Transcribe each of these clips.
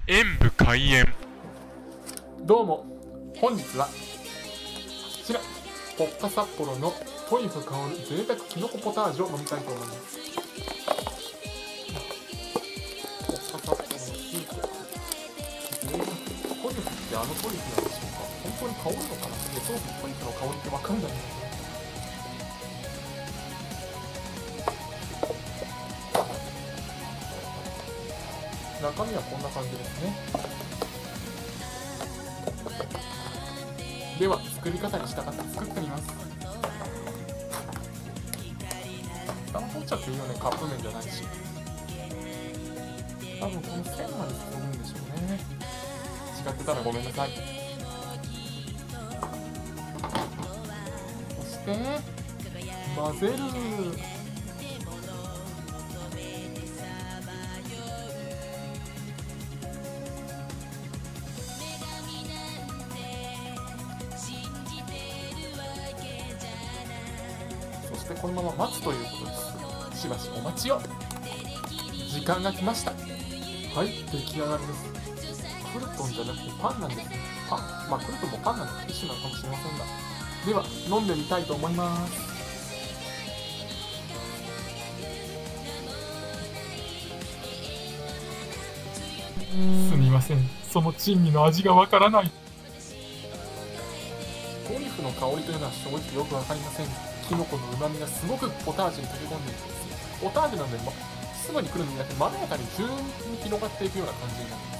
演武開演。 どうも、本日はこちらポッカ札幌のトリュフ香る贅沢きのこポタージュを飲みたいと思います。ポッカ札幌のスープ、トリュフってあのトリュフなんでしょうか。本当に香るのかな。そうそう、トリュフの香りってわかんないんだよね。中身はこんな感じですね。では作り方に従って作ってみます。蓋を取っちゃっていいよね。カップ麺じゃないし。多分この線まで注ぐんでしょうね。違ってたらごめんなさい。そして混ぜる。そしてこのまま待つということです。しばしお待ちを。時間が来ました。はい、出来上がりです。クルトンじゃなくてパンなんですね。まあクルトンもパンなんで一種なのかもしれませんが、では飲んでみたいと思います。すみません、その珍味の味がわからない。トリュフの香りというのは正直よくわかりません。キノコの旨味がすごくポタージュに溶け込んでいてですね、ポタージュなのですぐに来るんじゃなくて、まろやかに順に広がっていくような感じになります。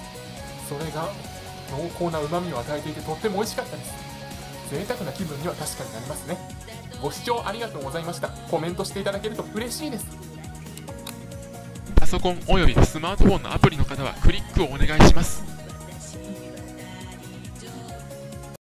それが濃厚な旨味を与えていてとっても美味しかったです。贅沢な気分には確かになりますね。ご視聴ありがとうございました。コメントしていただけると嬉しいです。 パソコンおよびスマートフォンのアプリの方はクリックをお願いします。